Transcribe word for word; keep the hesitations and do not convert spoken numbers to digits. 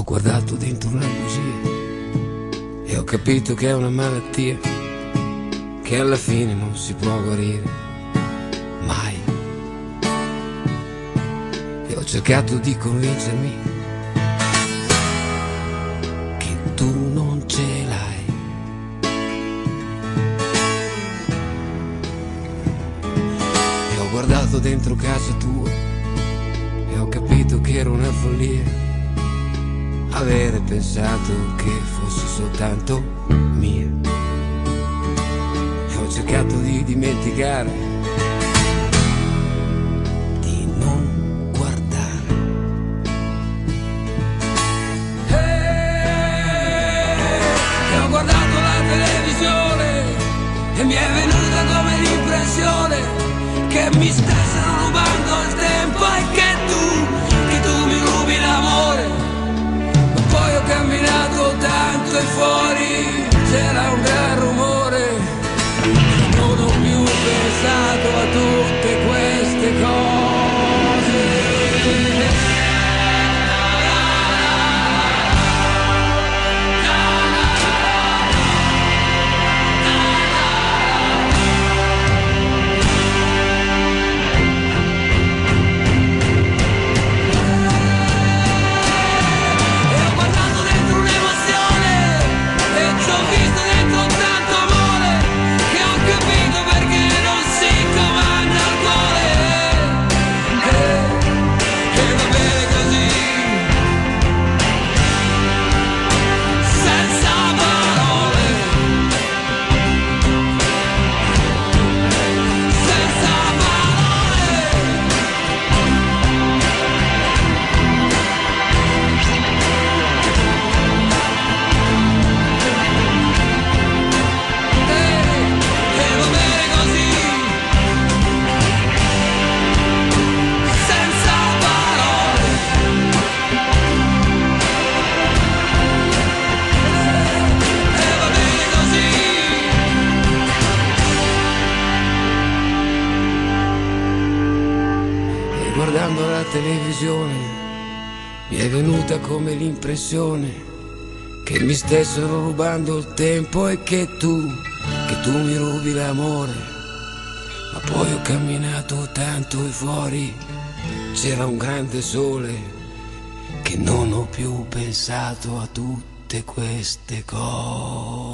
guardato dentro una bugia e ho capito che è una malattia che alla fine non si può guarire mai. E ho cercato di convincermi che tu non ce l'hai. E ho guardato dentro casa tua e ho capito che era una follia avere pensato che fosse soltanto mia. E ho cercato di dimenticare, di non guardare. E ho guardato la televisione e mi è venuta come l'impressione che mi stessero rubando il tempo e che tu, che tu mi rubi l'amore. Poi ho camminato tanto e fuori c'era un gran rumore. Non ho più pensato a tutte queste cose. Guardando la televisione mi è venuta come l'impressione che mi stessero rubando il tempo e che tu, che tu mi rubi l'amore. Ma poi ho camminato tanto e fuori c'era un grande sole che non ho più pensato a tutte queste cose.